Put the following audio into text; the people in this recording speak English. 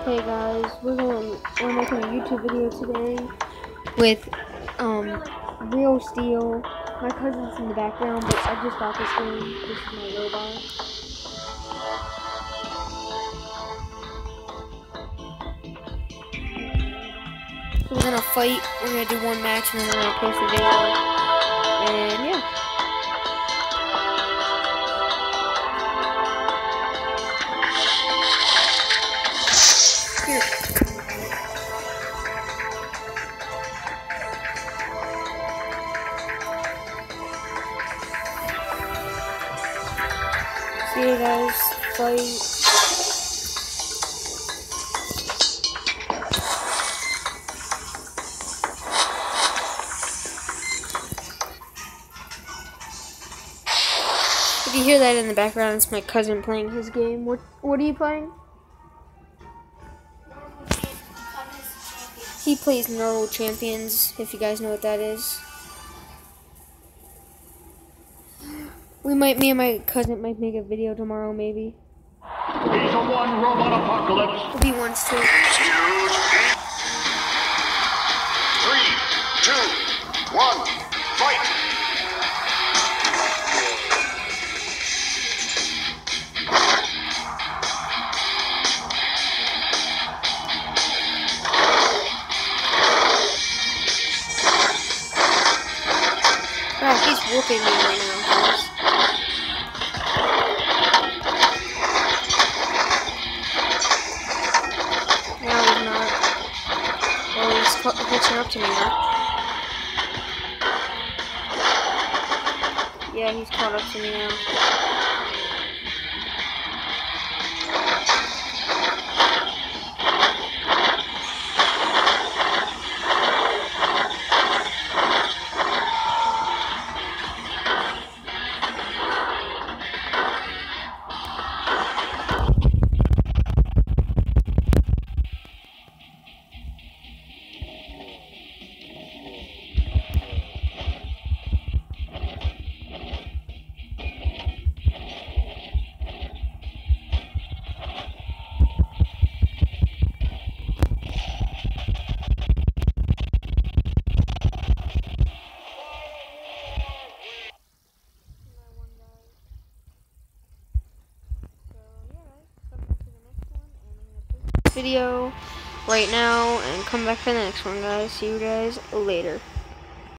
Hey guys, we're making a YouTube video today with Real Steel. My cousin's in the background, but I just got this game. This is my robot. So we're gonna fight. We're gonna do one match and then we're gonna post a video. And yeah. Here. See you guys fight. If you hear that in the background, it's my cousin playing his game. What are you playing? He plays Neural Champions, if you guys know what that is. Me and my cousin might make a video tomorrow, maybe. He's a one robot apocalypse. If he wants to. Huge. 3, 2, 1, fight! Wow, he's whooping me right now, guys. No, he's not. Oh, he's catching up to me now. Yeah, he's caught up to me now. Video right now and come back for the next one, guys. See you guys later.